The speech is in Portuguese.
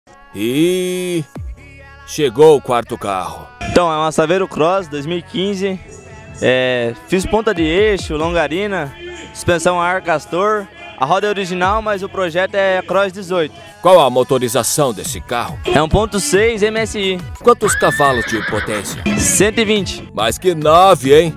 E chegou o quarto carro. Então, é uma Saveiro Cross 2015. Fiz ponta de eixo, longarina, suspensão a ar Castor. A roda é original, mas o projeto é Cross 18. Qual a motorização desse carro? É 1.6 MSI. Quantos cavalos de potência? 120. Mais que 9, hein?